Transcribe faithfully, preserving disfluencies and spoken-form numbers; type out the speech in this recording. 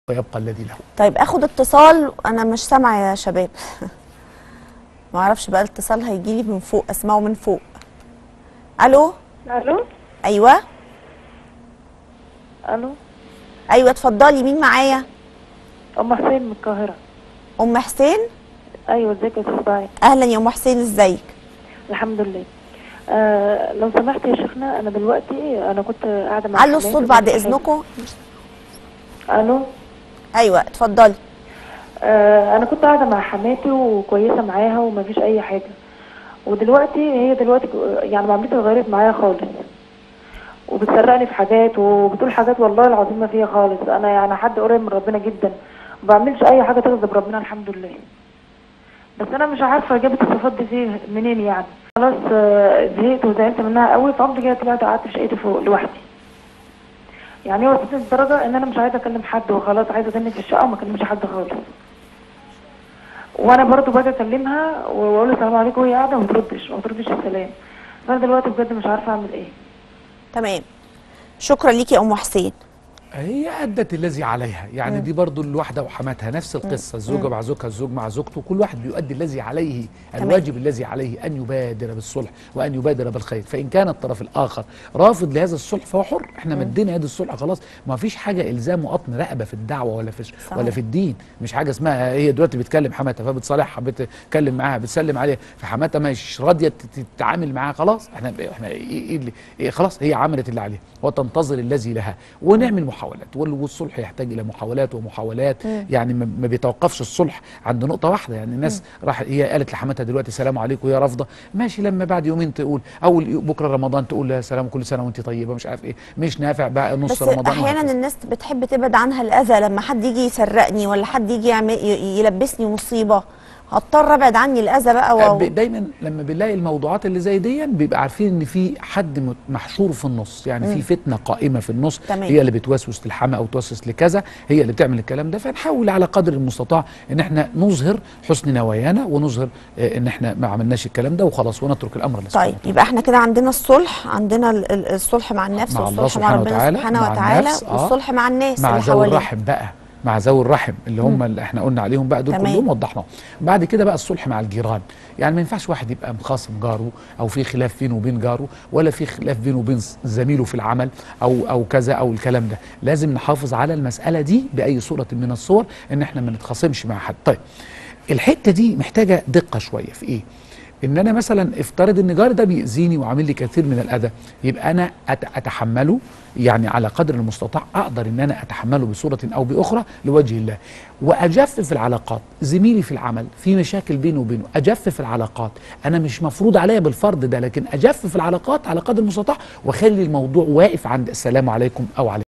ويبقى الذي له. طيب اخد اتصال، انا مش سامعه يا شباب. ما اعرفش بقى الاتصال هيجي لي من فوق، اسمعه من فوق. الو. الو. ايوه. الو. ايوه اتفضلي، مين معايا؟ ام حسين من القاهره. ام حسين؟ ايوه، ازيك يا استاذ باي؟ اهلا يا ام حسين، ازيك؟ الحمد لله. آه لو سمحت يا شيخنا، انا دلوقتي انا كنت قاعده مع علوا الصوت بعد اذنكم. الو. ايوه اتفضلي. آه انا كنت قاعده مع حماتي وكويسه معاها ومفيش اي حاجه، ودلوقتي هي دلوقتي يعني معاملتها اتغيرت معايا خالص، وبتسرقني في حاجات وبتقول حاجات والله العظيم ما فيها خالص. انا يعني حد قريب من ربنا جدا، ما بعملش اي حاجه تغضب ربنا الحمد لله، بس انا مش عارفه جابت الصفات دي فيه منين. يعني خلاص زهقت وزعلت منها قوي، فقمت جايه طلعت قعدت في شقتي فوق لوحدي. يعني هو وصلت لدرجه ان انا مش عايزه اكلم حد وخلاص، عايزه اتنك في الشقه وما اكلمش حد خالص. وانا برضو باجي اكلمها واقول السلام عليكم وهي قاعده وما بتردش ما بتردش السلام. فانا دلوقتي بجد مش عارفه اعمل ايه. تمام، شكرا ليكي يا ام حسين. هي أدت الذي عليها، يعني مم. دي برضو الواحدة وحماتها نفس القصة، الزوجة مع زوجها، الزوج مع زوجته، كل واحد بيؤدي الذي عليه، الواجب الذي عليه أن يبادر بالصلح وأن يبادر بالخير، فإن كان الطرف الآخر رافض لهذا الصلح فهو حر، احنا مدينا يد الصلح خلاص، ما فيش حاجة إلزام وقطن رقبة في الدعوة ولا في صحيح. ولا في الدين، مش حاجة اسمها هي دلوقتي بتكلم حماتها فبتصالحها بتكلم معاها بتسلم عليها، فحماتها مش راضية تتعامل معاها، خلاص احنا احنا إيه اللي إيه خلاص هي عملت اللي عليها وتنتظر الذي لها، ونعمل محاولات، والصلح يحتاج الى محاولات ومحاولات. مم. يعني ما بيتوقفش الصلح عند نقطه واحده. يعني الناس راح هي قالت لحماتها دلوقتي سلام عليكم وهي رافضه، ماشي، لما بعد يومين تقول اول بكره رمضان تقول لها سلام كل سنه وانت طيبه مش عارف ايه، مش نافع بقى نص بس رمضان. بس احيانا الناس بتحب تبعد عنها الاذى، لما حد يجي يسرقني ولا حد يجي يلبسني مصيبه هضطر ابعد عني الاذى بقى. و... دايما لما بنلاقي الموضوعات اللي زي دي بيبقى عارفين ان في حد محشور في النص، يعني مم. في فتنه قائمه في النص. تمام. هي اللي بتوسوس للحما او توسوس لكذا، هي اللي بتعمل الكلام ده، فنحاول على قدر المستطاع ان احنا نظهر حسن نوايانا ونظهر ان احنا ما عملناش الكلام ده وخلاص، ونترك الامر لله. طيب يبقى احنا كده عندنا الصلح، عندنا الصلح مع النفس مع والصلح مع ربنا سبحانه وتعالى، والصلح مع الناس مع اللي ذوي الرحم بقى، مع ذوي الرحم اللي هم اللي احنا قلنا عليهم بقى، دول تمام. كلهم وضحناهم. بعد كده بقى الصلح مع الجيران، يعني ما ينفعش واحد يبقى مخاصم جاره او في خلاف بينه وبين جاره، ولا في خلاف بينه وبين زميله في العمل او او كذا او الكلام ده، لازم نحافظ على المسألة دي بأي صورة من الصور، ان احنا ما نتخاصمش مع حد. طيب الحتة دي محتاجة دقة شوية في ايه؟ ان انا مثلا افترض ان جاري ده بيأذيني وعامل لي كثير من الاذى، يبقى انا اتحمله، يعني على قدر المستطاع اقدر ان انا اتحمله بصوره او باخرى لوجه الله، واجفف العلاقات. زميلي في العمل في مشاكل بينه وبينه، اجفف العلاقات، انا مش مفروض عليا بالفرض ده، لكن اجفف العلاقات على قدر المستطاع واخلي الموضوع واقف عند السلام عليكم او عليكم.